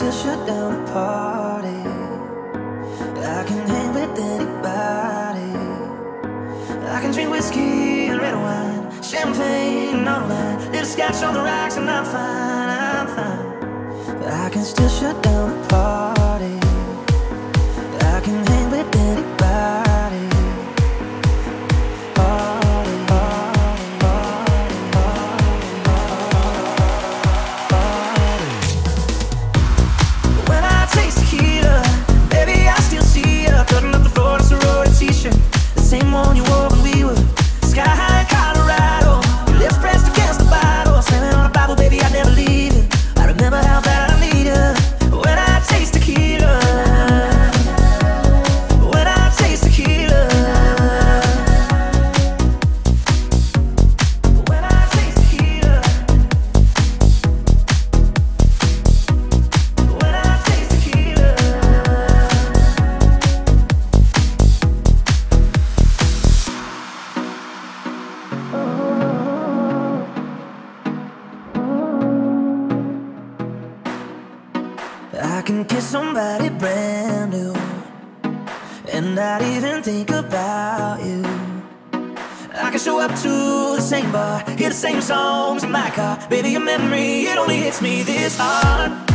still shut down a party. I can hang with anybody. I can drink whiskey and red wine, champagne and all that, little scotch on the rocks, and I'm fine, I'm fine. I can still shut down a party. I can hang with anybody. Party, party, party, party, party. When I taste tequila, baby, I still see you cutting up the floor in a sorority t-shirt, the same one you wore when we were sky high in Colorado. Your lips pressed against the bottle, slamming on the Bible, baby, I'd never leave it. I remember how bad I need you. When I taste tequila, when I taste tequila, when I taste tequila, when I taste tequila. I can kiss somebody brand new and not even think about you. I can show up to the same bar, hear the same songs in my car. Baby, your memory, it only hits me this hard.